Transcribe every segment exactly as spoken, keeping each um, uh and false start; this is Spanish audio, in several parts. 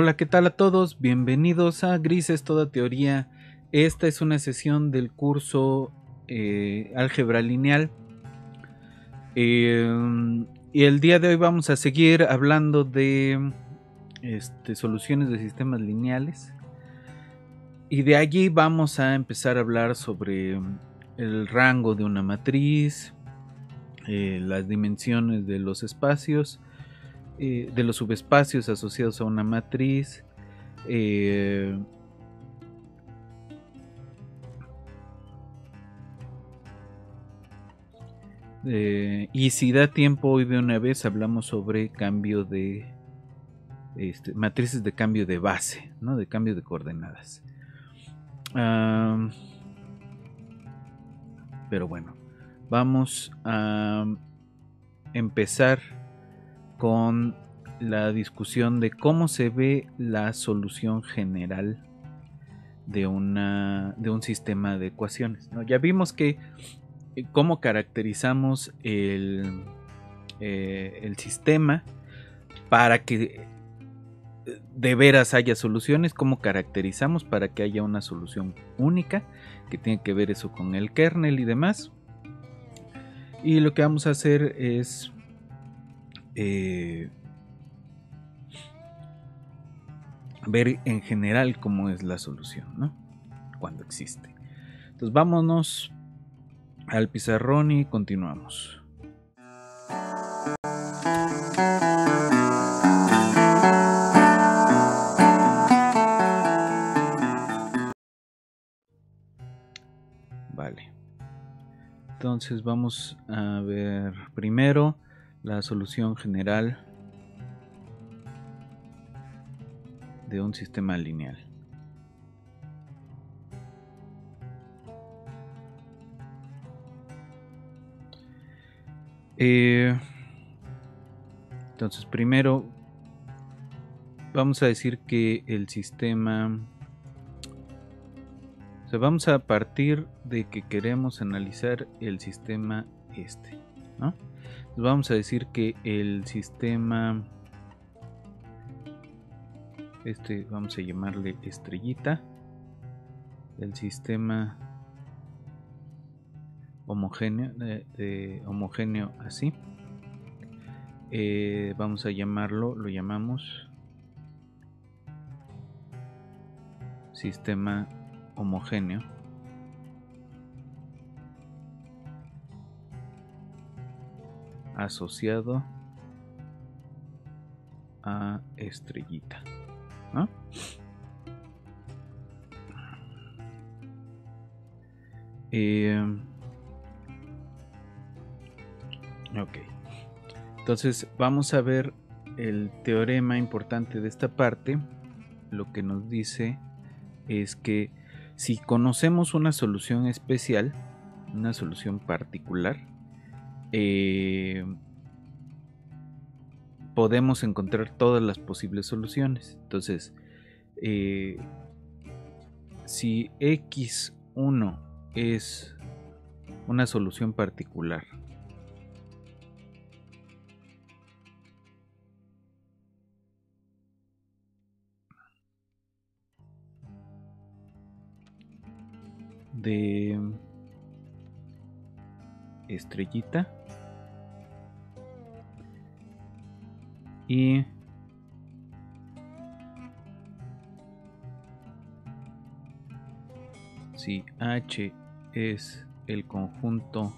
Hola, ¿qué tal a todos? Bienvenidos a Grises Toda Teoría. Esta es una sesión del curso eh, Álgebra Lineal. Eh, y el día de hoy vamos a seguir hablando de este, soluciones de sistemas lineales. Y de allí vamos a empezar a hablar sobre el rango de una matriz, eh, las dimensiones de los espacios, eh, de los subespacios asociados a una matriz. Eh, Eh, y si da tiempo, hoy de una vez hablamos sobre cambio de este, matrices de cambio de base, ¿no? De cambio de coordenadas. Um, pero bueno, vamos a empezar con la discusión de cómo se ve la solución general de, una, de un sistema de ecuaciones, ¿no? Ya vimos que cómo caracterizamos el, eh, el sistema para que de veras haya soluciones, cómo caracterizamos para que haya una solución única, que tiene que ver eso con el kernel y demás. Y lo que vamos a hacer es eh, ver en general cómo es la solución, ¿no? Cuando existe. Entonces vámonos al pizarrón y continuamos. Vale. Entonces vamos a ver primero la solución general de un sistema lineal. Eh, entonces primero vamos a decir que el sistema, o sea, vamos a partir de que queremos analizar el sistema este, ¿no? Entonces vamos a decir que el sistema este, vamos a llamarle estrellita, el sistema homogéneo, de, de homogéneo así, eh, vamos a llamarlo, lo llamamos sistema homogéneo asociado a estrellita, ¿no? Eh, ok, entonces vamos a ver el teorema importante de esta parte. Lo que nos dice es que si conocemos una solución especial, una solución particular, eh, podemos encontrar todas las posibles soluciones. Entonces, eh, si equis uno es una solución particular de estrellita y si H es el conjunto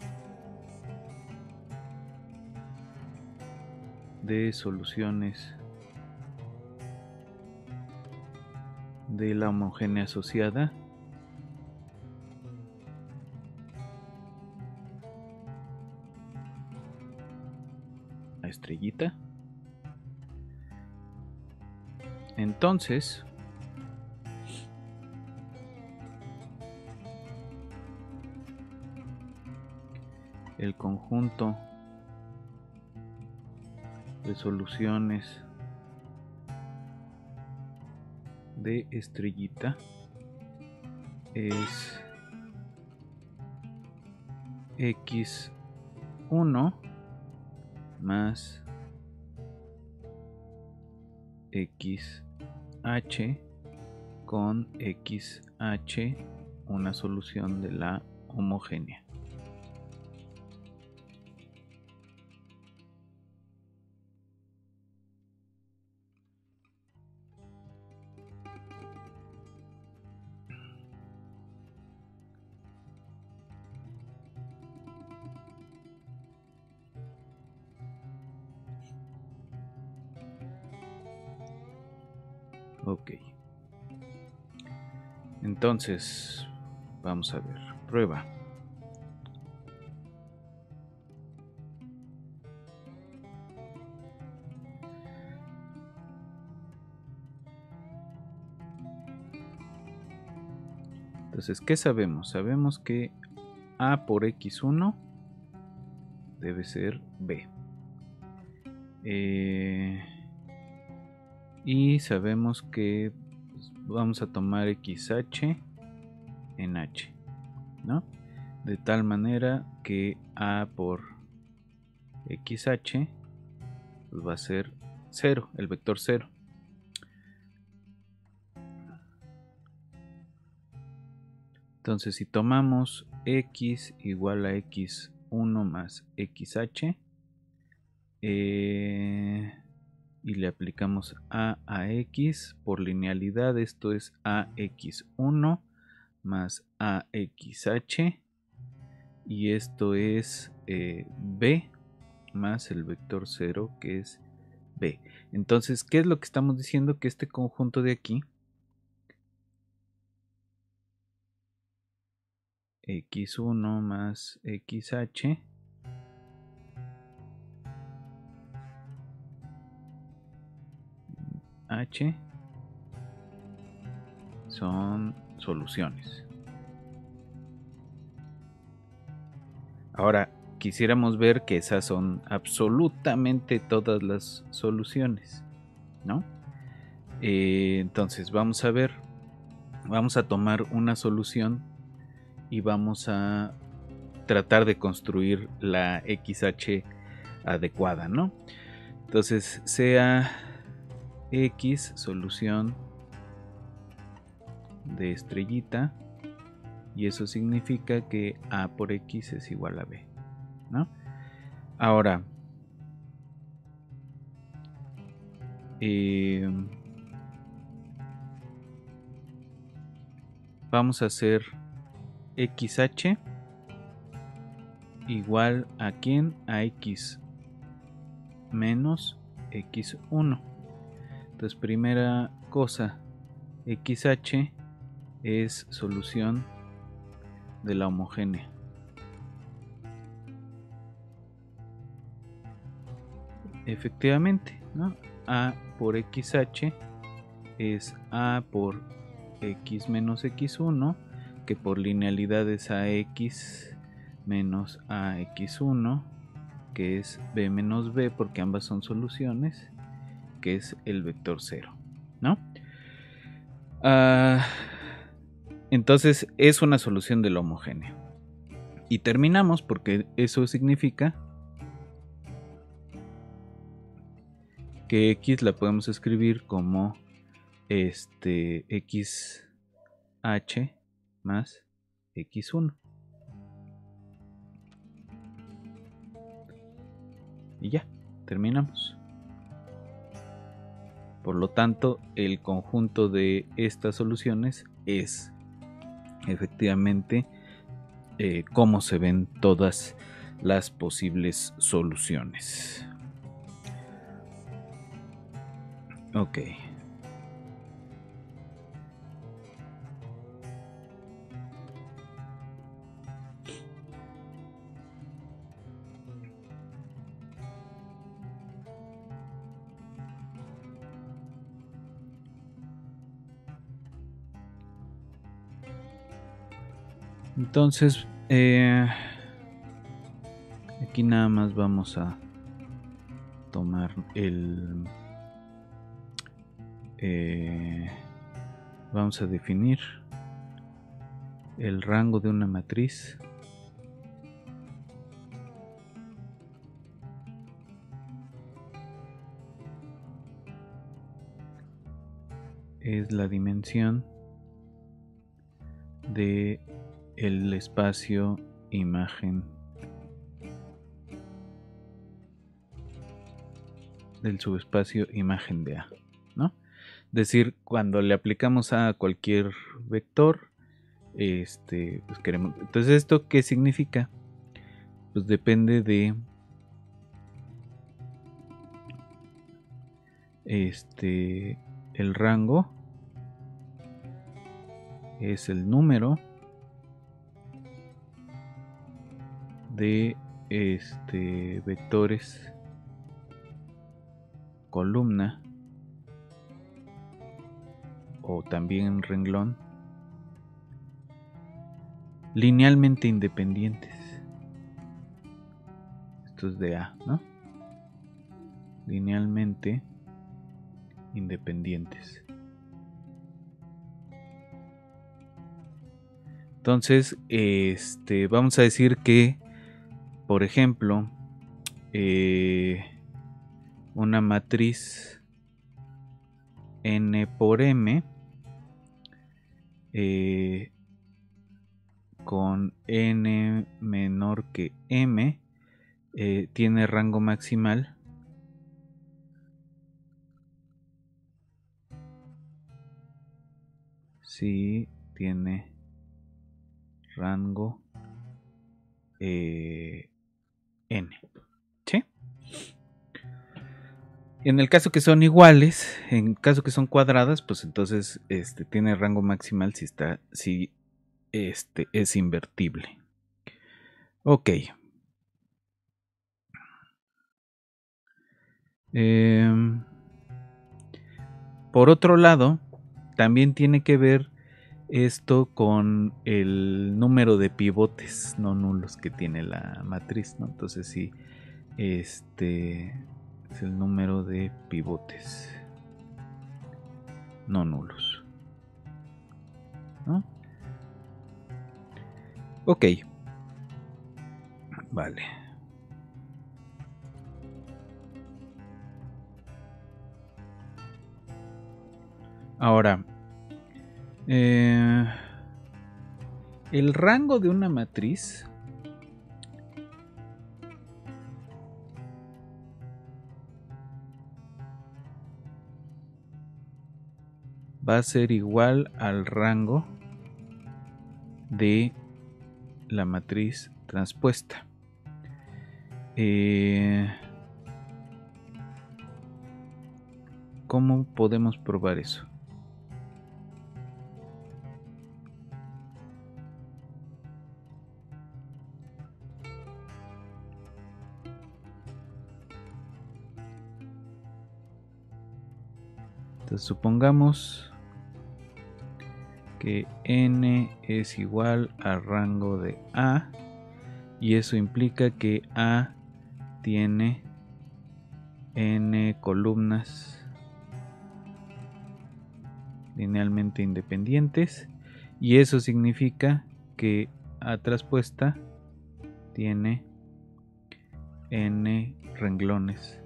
de soluciones de la homogénea asociada, a estrellita, entonces el conjunto de soluciones de estrellita es equis uno más equis H con X H una solución de la homogénea. Ok. Entonces, vamos a ver. Prueba. Entonces, ¿qué sabemos? Sabemos que A por X uno debe ser B. Eh, y sabemos que pues, vamos a tomar X H en H, ¿no? De tal manera que A por X H pues, va a ser cero, el vector cero. Entonces, si tomamos X igual a X uno más X H eh, y le aplicamos A a X por linealidad, esto es A X uno más A X H y esto es eh, B más el vector cero que es B. Entonces, ¿qué es lo que estamos diciendo? Que este conjunto de aquí, X uno más X H, H, son soluciones. Ahora, quisiéramos ver que esas son absolutamente todas las soluciones, ¿no? Eh, entonces, vamos a ver, vamos a tomar una solución y vamos a tratar de construir la X H adecuada, ¿no? Entonces, sea X solución de estrellita y eso significa que A por X es igual a B, ¿no? Ahora, eh, vamos a hacer X H igual a quién, a X menos X uno. Entonces, primera cosa, X H es solución de la homogénea. Efectivamente, ¿no? A por X H es A por X menos X uno, que por linealidad es A X menos A X uno, que es B menos B, porque ambas son soluciones, que es el vector cero, ¿no? Ah, entonces es una solución de la homogénea. Y terminamos porque eso significa que X la podemos escribir como este X H más X uno. Y ya, terminamos. Por lo tanto, el conjunto de estas soluciones es efectivamente eh, cómo se ven todas las posibles soluciones. Ok. Entonces, eh, aquí nada más vamos a tomar el... Eh, vamos a definir el rango de una matriz. es la dimensión de el espacio imagen del subespacio imagen de A, ¿no? Es decir, cuando le aplicamos a cualquier vector, este, pues queremos. Entonces, ¿esto qué significa? Pues depende de este el rango es el número de este vectores columna o también renglón linealmente independientes. Esto es de A, ¿no? Linealmente independientes. Entonces, este, vamos a decir que, por ejemplo, eh, una matriz n por m eh, con n menor que m eh, tiene rango maximal si tiene rango eh, n, ¿sí? En el caso que son iguales, en caso que son cuadradas, pues entonces este tiene rango maximal si está si este es invertible. Ok. Eh, por otro lado, también tiene que ver esto con el número de pivotes no nulos que tiene la matriz, ¿no? Entonces sí, este es el número de pivotes no nulos, ¿no? Ok. Vale. Ahora, eh, el rango de una matriz va a ser igual al rango de la matriz transpuesta. Eh, ¿Cómo podemos probar eso? Entonces supongamos que n es igual al rango de A y eso implica que A tiene n columnas linealmente independientes y eso significa que A transpuesta tiene n renglones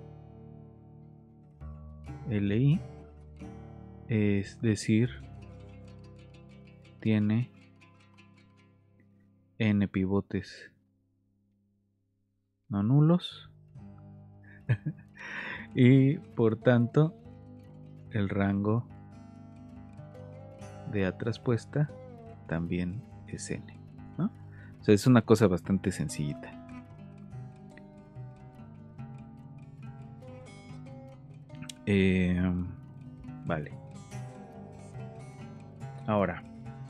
Li, es decir, tiene n pivotes no nulos y por tanto el rango de A transpuesta también es n, ¿no? O sea, es una cosa bastante sencillita. Eh, vale. Ahora,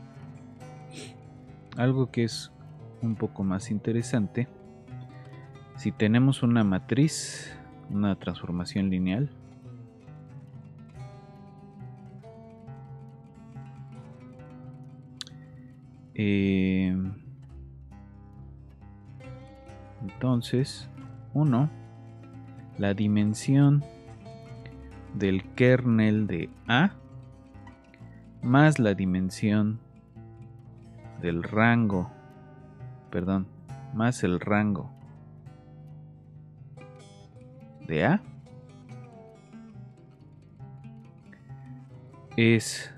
algo que es un poco más interesante, si tenemos una matriz, una transformación lineal, eh, entonces, uno, la dimensión del kernel de A más la dimensión del rango, perdón, más el rango de A es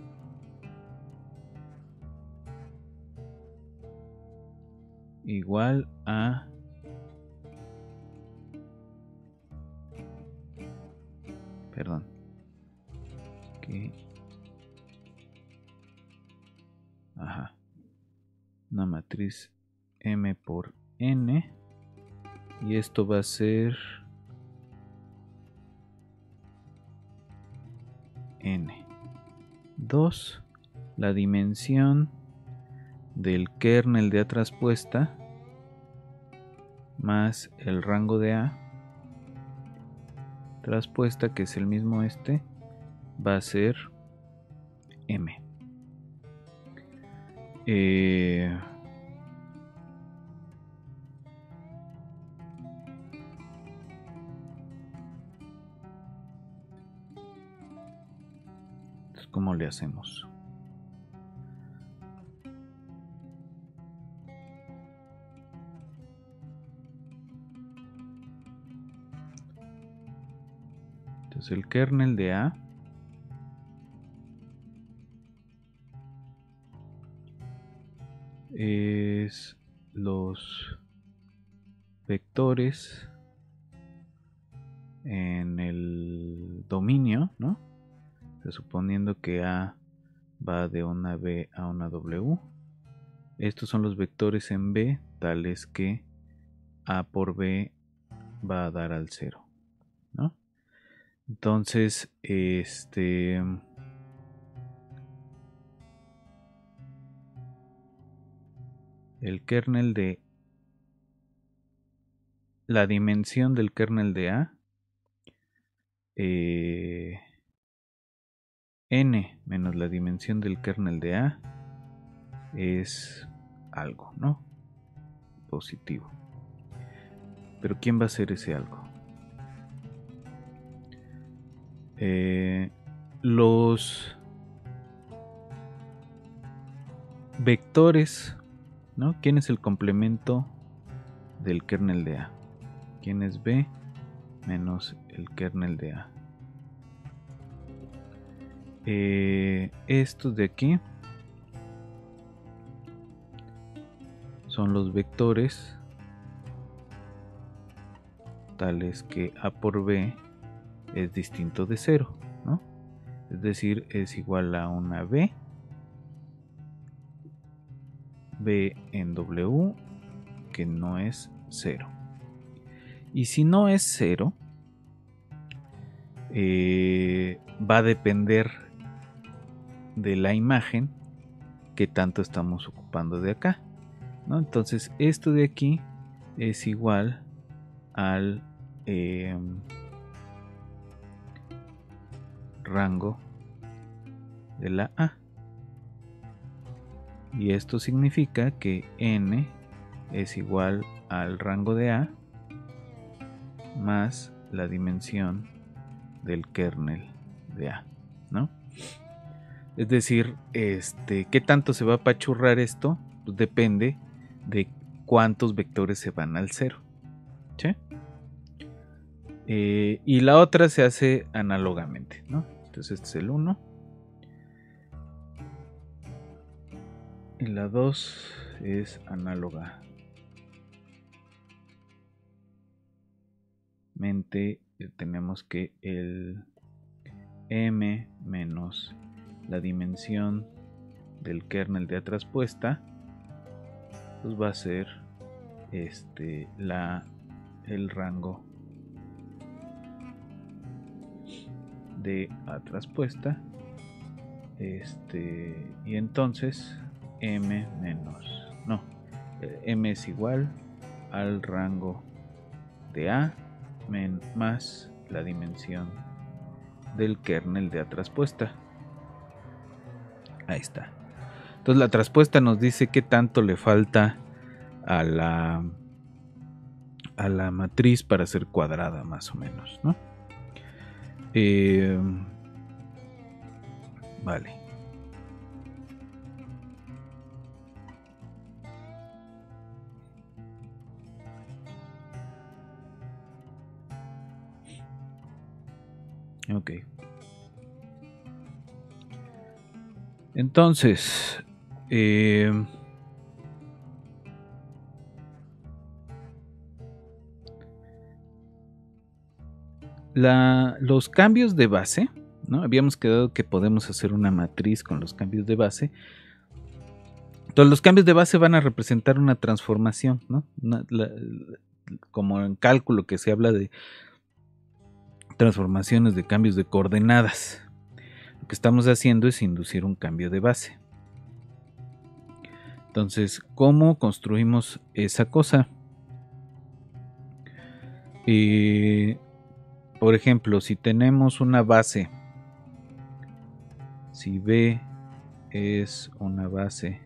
igual a perdón que ajá una matriz M por N, y esto va a ser N. dos, la dimensión del kernel de A traspuesta más el rango de A traspuesta, que es el mismo este, va a ser M. Eh, entonces, ¿cómo le hacemos? Entonces el kernel de A es los vectores en el dominio, ¿no? O sea, suponiendo que A va de una B a una W. Estos son los vectores en B, tales que A por B va a dar al cero, ¿no? Entonces, este... el kernel de... la dimensión del kernel de A, eh, N menos la dimensión del kernel de A es algo, ¿no? Positivo. Pero ¿quién va a ser ese algo? Eh, los vectores, ¿no? ¿Quién es el complemento del kernel de A? ¿Quién es B menos el kernel de A? Eh, estos de aquí son los vectores tales que A por B es distinto de cero, ¿no? Es decir, es igual a una B, B en W, que no es cero. Y si no es cero, eh, va a depender de la imagen que tanto estamos ocupando de acá, ¿no? Entonces esto de aquí es igual al eh, rango de la A, y esto significa que N es igual al rango de A más la dimensión del kernel de A, ¿no? Es decir, este, ¿qué tanto se va a apachurrar esto? Pues depende de cuántos vectores se van al cero, ¿sí? Eh, y la otra se hace análogamente, ¿no? Entonces este es el uno. Y la dos es análoga. Mente, tenemos que el M menos la dimensión del kernel de A traspuesta, pues va a ser este, la, el rango de A traspuesta, este, y entonces M menos, no, M es igual al rango de A men, más la dimensión del kernel de A traspuesta. Ahí está. Entonces la traspuesta nos dice qué tanto le falta a la a la matriz para ser cuadrada, más o menos, ¿no? Eh, vale. Ok. Entonces, eh, la, los cambios de base, ¿no? Habíamos quedado que podemos hacer una matriz con los cambios de base. Entonces, los cambios de base van a representar una transformación, ¿no? Una, la, como en cálculo que se habla de transformaciones de cambios de coordenadas. Lo que estamos haciendo es inducir un cambio de base. Entonces, ¿cómo construimos esa cosa? Eh, por ejemplo, si tenemos una base, si B es una base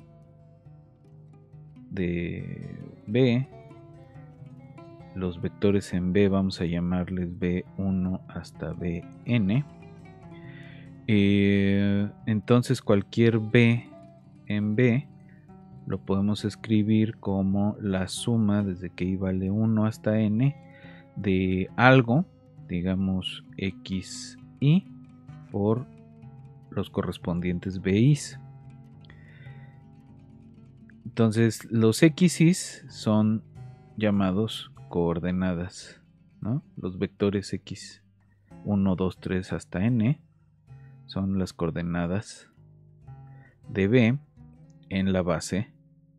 de B, los vectores en B vamos a llamarles B uno hasta Bn. Eh, entonces cualquier B en B lo podemos escribir como la suma desde que i vale uno hasta n de algo, digamos xi, por los correspondientes bi's. Entonces los xi's son llamados coordenadas, ¿no? Los vectores x uno, dos, tres hasta n son las coordenadas de B en la base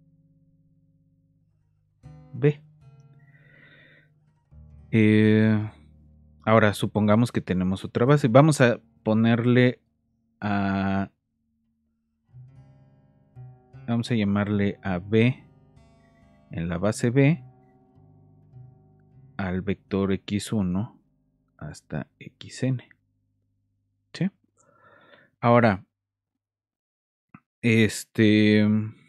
B. Eh, ahora supongamos que tenemos otra base. Vamos a ponerle a... Vamos a llamarle a B en la base B al vector equis uno hasta xn. ¿Sí? Ahora, este...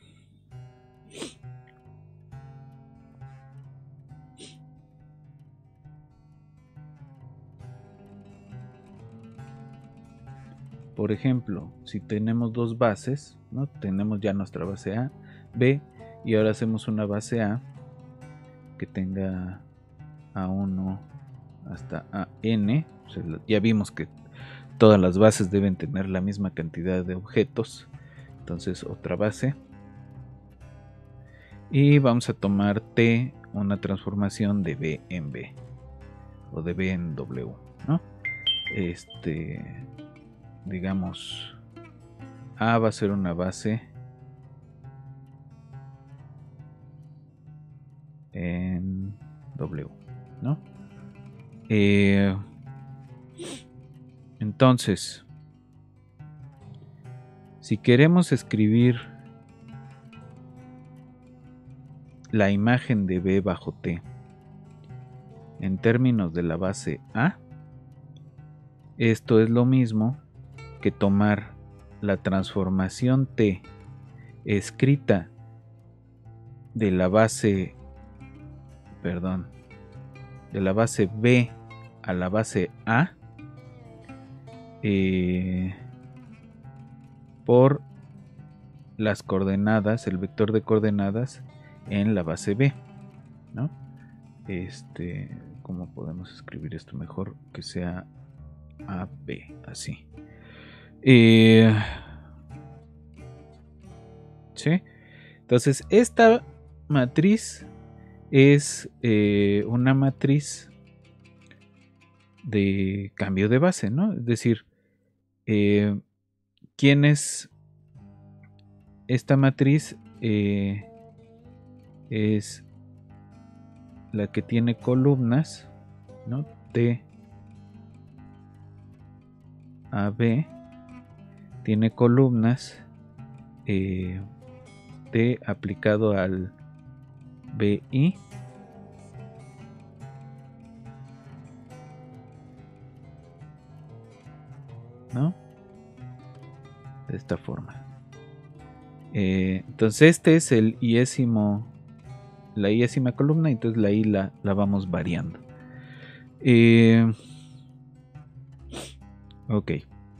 por ejemplo, si tenemos dos bases, ¿no? Tenemos ya nuestra base A, B, y ahora hacemos una base A que tenga A uno hasta A n. O sea, ya vimos que todas las bases deben tener la misma cantidad de objetos. Entonces, otra base. Y vamos a tomar T, una transformación de B en B, o de B en W, ¿no? Este... digamos, A va a ser una base en W, ¿no? Eh, entonces, si queremos escribir la imagen de B bajo T en términos de la base A, esto es lo mismo que tomar la transformación T escrita de la base, perdón, de la base B a la base A eh, por las coordenadas, el vector de coordenadas en la base B, ¿no? Este, ¿cómo podemos escribir esto mejor? Que sea A B, así. Eh, ¿sí? Entonces, esta matriz es eh, una matriz de cambio de base, ¿no? Es decir, eh, ¿quién es esta matriz? Eh, es la que tiene columnas, ¿no? T A B tiene columnas eh, T aplicado al B I, ¿no? De esta forma. Eh, entonces este es el iésimo, la iésima columna, entonces la I la, la vamos variando. Eh, ok.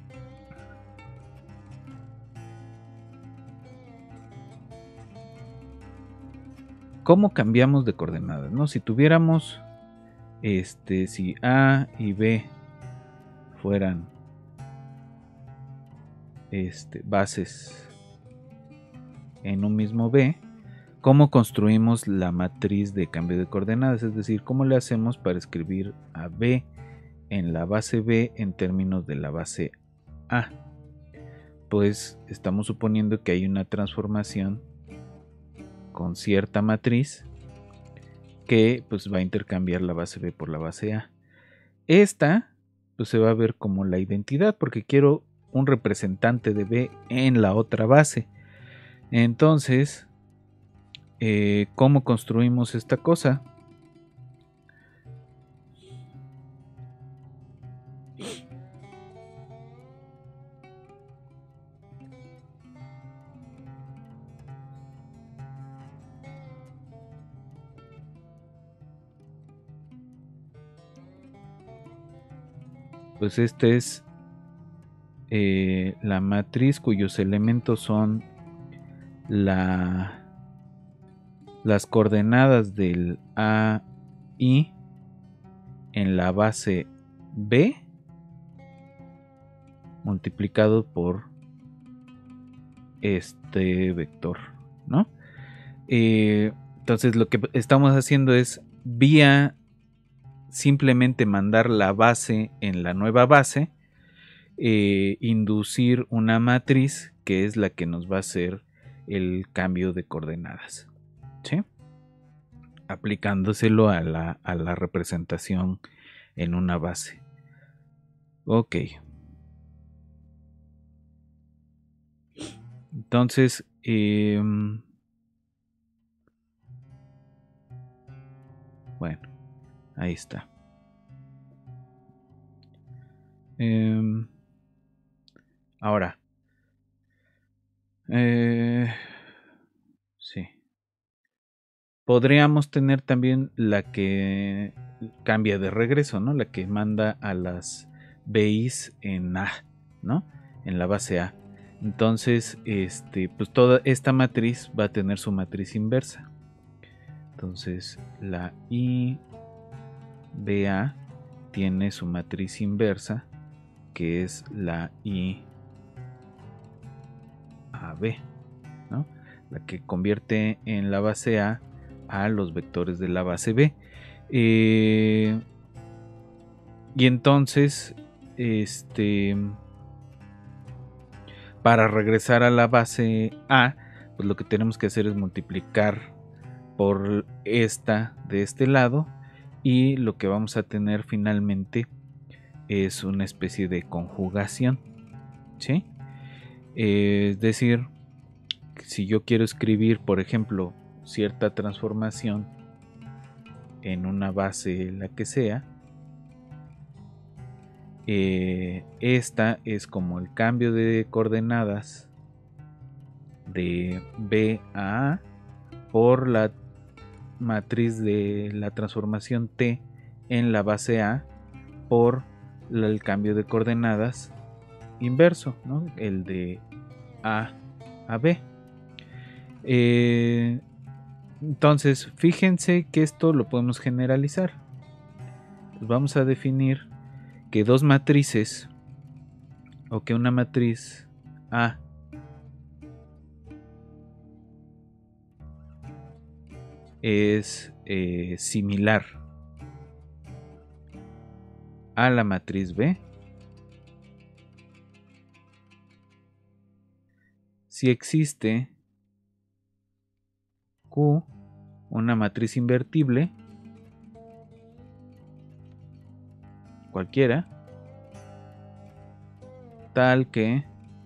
¿Cómo cambiamos de coordenadas, no? Si tuviéramos, este, si A y B fueran este, bases en un mismo B, ¿cómo construimos la matriz de cambio de coordenadas? Es decir, ¿cómo le hacemos para escribir a B en la base B en términos de la base A? Pues estamos suponiendo que hay una transformación con cierta matriz que pues va a intercambiar la base B por la base A. Esta pues se va a ver como la identidad porque quiero un representante de B en la otra base. Entonces, eh, ¿cómo construimos esta cosa? Pues esta es eh, la matriz cuyos elementos son la, las coordenadas del A I en la base B multiplicado por este vector, ¿no? Eh, entonces lo que estamos haciendo es vía simplemente mandar la base en la nueva base, eh, inducir una matriz que es la que nos va a hacer el cambio de coordenadas, ¿sí? Aplicándoselo a la, a la representación en una base. Ok. Entonces, eh, bueno, ahí está. Eh, ahora, eh, sí. Podríamos tener también la que cambia de regreso, ¿no? La que manda a las B Is en A, ¿no? En la base A. Entonces, este, pues toda esta matriz va a tener su matriz inversa. Entonces, la I B A tiene su matriz inversa, que es la I A B, ¿no? La que convierte en la base A a los vectores de la base B. Eh, y entonces, este, para regresar a la base A, pues lo que tenemos que hacer es multiplicar por esta de este lado, y lo que vamos a tener finalmente es una especie de conjugación, ¿sí? Eh, es decir, si yo quiero escribir, por ejemplo, cierta transformación en una base, la que sea, eh, esta es como el cambio de coordenadas de B a A por la matriz de la transformación T en la base A por la, el cambio de coordenadas inverso, ¿no? El de A a B. Eh, entonces, fíjense que esto lo podemos generalizar. Pues vamos a definir que dos matrices, o que una matriz A es eh, similar a la matriz B si existe Q, una matriz invertible cualquiera, tal que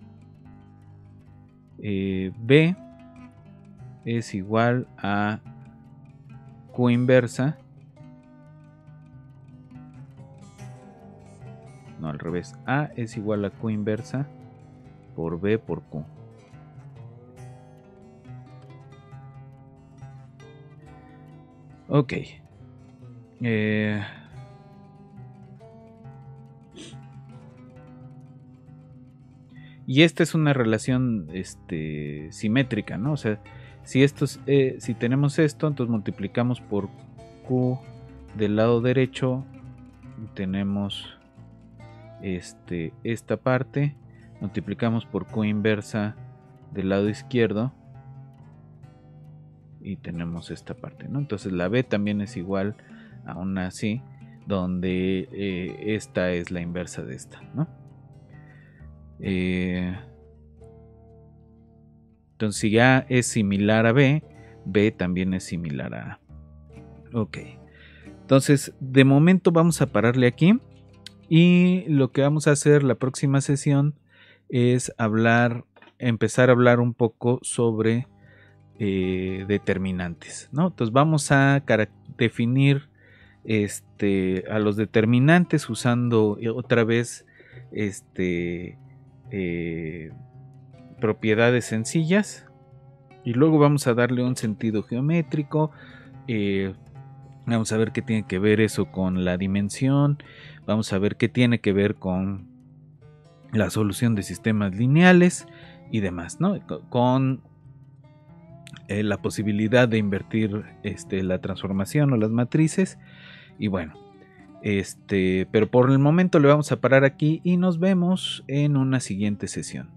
eh, B es igual a Q inversa, no, al revés, A es igual a Q inversa por B por Q. Ok. Eh, y esta es una relación este, simétrica, ¿no? O sea, si, esto es, eh, si tenemos esto, entonces multiplicamos por Q del lado derecho, tenemos este, esta parte, multiplicamos por Q inversa del lado izquierdo y tenemos esta parte, ¿no? Entonces la B también es igual a una así, donde eh, esta es la inversa de esta, ¿no? Eh, entonces si A es similar a B, B también es similar a A. Ok. Entonces, de momento vamos a pararle aquí. Y lo que vamos a hacer la próxima sesión es hablar, empezar a hablar un poco sobre eh, determinantes, ¿no? Entonces vamos a definir este, a los determinantes usando otra vez este, eh, propiedades sencillas. Y luego vamos a darle un sentido geométrico. Eh, vamos a ver qué tiene que ver eso con la dimensión. Vamos a ver qué tiene que ver con la solución de sistemas lineales y demás, ¿no? Con eh, la posibilidad de invertir este, la transformación o las matrices. Y bueno, este, pero por el momento le vamos a parar aquí y nos vemos en una siguiente sesión.